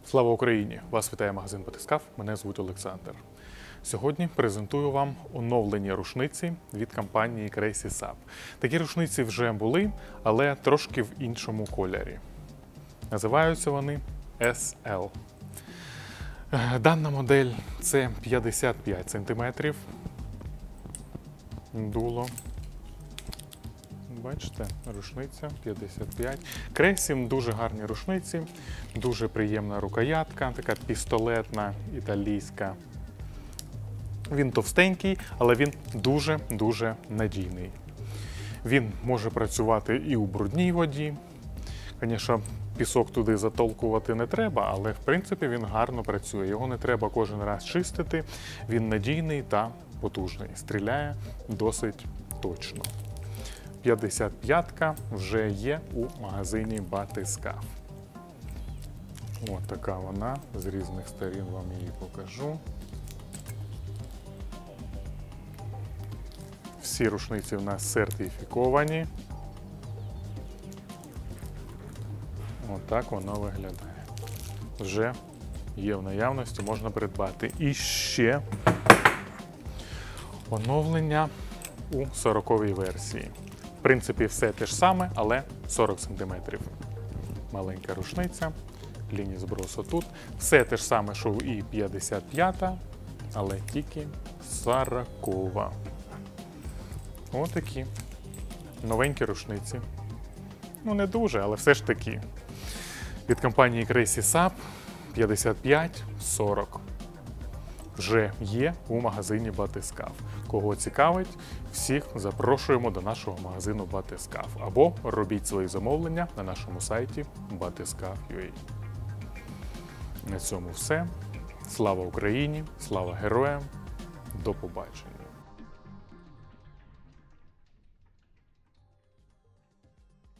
Слава Україні! Вас вітає магазин Батискаф, мене звуть Олександр. Сьогодні презентую вам оновлені рушниці від компанії Crazy Sap. Такі рушниці вже були, але трошки в іншому кольорі. Називаються вони SL. Дана модель – це 55 см. Дуло. Бачите, рушниця 55. Crazy дуже гарні рушниці, дуже приємна рукоятка, така пістолетна, італійська. Він товстенький, але він дуже-дуже надійний. Він може працювати і у брудній воді. Звісно, пісок туди затолкувати не треба, але в принципі він гарно працює. Його не треба кожен раз чистити, він надійний та потужний. Стріляє досить точно. 55-ка вже є у магазині Батискаф. Ось така вона, з різних сторін вам її покажу. Всі рушниці в нас сертифіковані. Ось так воно виглядає. Вже є в наявності, можна придбати. І ще оновлення у 40-й версії. В принципі, все те ж саме, але 40 см. Маленька рушниця, лінії збросу тут. Все те ж саме, що і 55-та, але тільки 40-ва. Ось такі новенькі рушниці. Ну, не дуже, але все ж таки. Від компанії Crazy Sap 55-40. Вже є у магазині Батискаф. Кого цікавить, всіх запрошуємо до нашого магазину Батискаф. Або робіть свої замовлення на нашому сайті batiskaf.ua. На цьому все. Слава Україні! Слава героям! До побачення!